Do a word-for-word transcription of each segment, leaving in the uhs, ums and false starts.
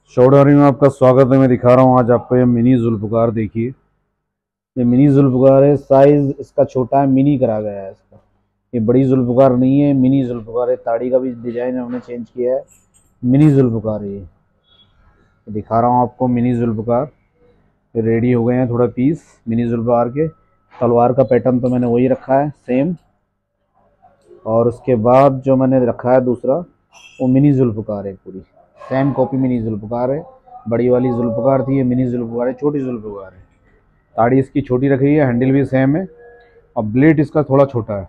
शौडारी में आपका स्वागत है। मैं दिखा रहा हूँ आज आपको ये मिनी जुल्फ़कार। देखिए, ये मिनी जुल्फ़कार है। साइज़ इसका छोटा है, मिनी करा गया है इसका। ये बड़ी जुल्फ़कार नहीं है, मिनी जुल्फ़कार है। ताड़ी का भी डिज़ाइन हमने चेंज किया है। मिनी जुल्फ़कार है ये। दिखा रहा हूँ आपको मिनी जुल्फ़कार। ये रेडी हो गए हैं थोड़ा पीस मिनी जुल्फ़कार के। तलवार का पैटर्न तो मैंने वही रखा है सेम, और उसके बाद जो मैंने रखा है दूसरा वो मिनी जुल्फ़कार है। पूरी सेम कॉपी मिनी जुल्फ़कार है। बड़ी वाली जुल्फ़कार थी, ये मिनी जुल्फ़कार है, छोटी जुल्फ़कार है। ताड़ी इसकी छोटी रखी है, हैंडल भी सेम है, और ब्लेड इसका थोड़ा छोटा है।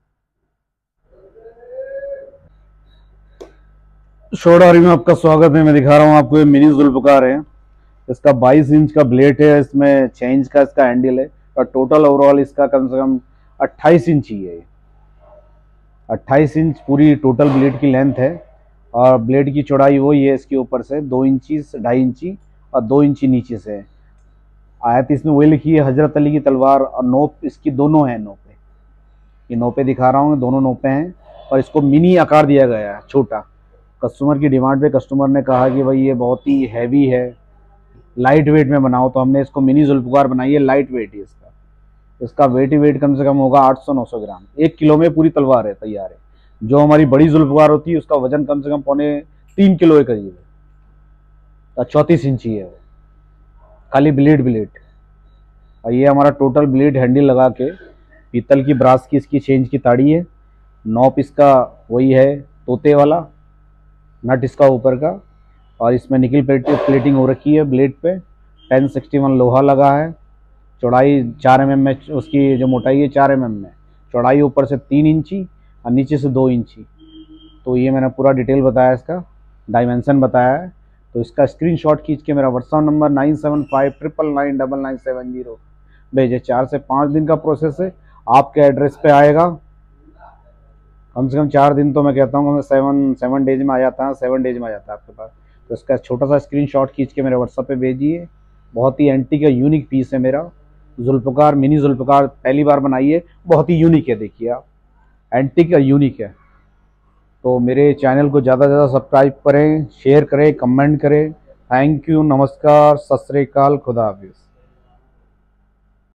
शौडारी में आपका स्वागत है। मैं दिखा रहा हूँ आपको ये मिनी जुल्फ़कार है। इसका बाईस इंच का ब्लेड है, इसमें छः इंच का इसका हैंडल है, और टोटल ओवरऑल इसका कम से कम अट्ठाईस इंच ही है। अट्ठाईस इंच पूरी टोटल ब्लेड की लेंथ है, और ब्लेड की चौड़ाई वही है इसके ऊपर से दो इंची ढाई इंची और दो इंची नीचे से। आयत इसमें वही लिखी है हजरत अली की तलवार, और नोप इसकी दोनों हैं नोपे। ये नोपे दिखा रहा हूँ, दोनों नोपे हैं, और इसको मिनी आकार दिया गया है, छोटा। कस्टमर की डिमांड पे कस्टमर ने कहा कि भाई ये बहुत ही हैवी है, लाइट वेट में बनाओ, तो हमने इसको मिनी जुल्फ़कार बनाई है। लाइट वेट है इसका। इसका वेट ही वेट कम से कम होगा आठ सौ नौ सौ ग्राम। एक किलो में पूरी तलवार है, तैयार है। जो हमारी बड़ी जुल्फ़कार होती है उसका वजन कम से कम पौने तीन किलो के करीब है। चौंतीस इंची है वो, खाली ब्लेड ब्लेड। और ये हमारा टोटल ब्लेड हैंडल लगा के पीतल की ब्रास की इसकी चेंज की ताड़ी है। नॉप इसका वही है तोते वाला, नट इसका ऊपर का, और इसमें निकल प्लेट प्लेटिंग हो रखी है ब्लेड पे। टेन सिक्सटी वन लोहा लगा है। चौड़ाई चार एम एम में, उसकी जो मोटाई है चार एम एम में, चौड़ाई ऊपर से तीन इंची और नीचे से दो इंची। तो ये मैंने पूरा डिटेल बताया, इसका डायमेंशन बताया है। तो इसका स्क्रीनशॉट खींच के मेरा WhatsApp number nine seven five triple nine double nine seven zero भेजे। चार से पाँच दिन का प्रोसेस है, आपके एड्रेस पे आएगा। कम से कम चार दिन तो मैं कहता हूँ सेवन सेवन डेज में आ जाता है, सेवन डेज में आ जाता है आपके पास। तो इसका छोटा सा स्क्रीनशॉट खींच के मेरे व्हाट्सअप पे भेजिए। बहुत ही एंटीक का यूनिक पीस है मेरा जुल्फ़कार, मिनी जुल्फ़कार पहली बार बनाई है। बहुत ही यूनिक है, देखिए आप, एंटीक का यूनिक है। तो मेरे चैनल को ज़्यादा से ज़्यादा सब्सक्राइब करें, शेयर करें, कमेंट करें। थैंक यू, नमस्कार, सत श्री अकाल, खुदा हाफिज़।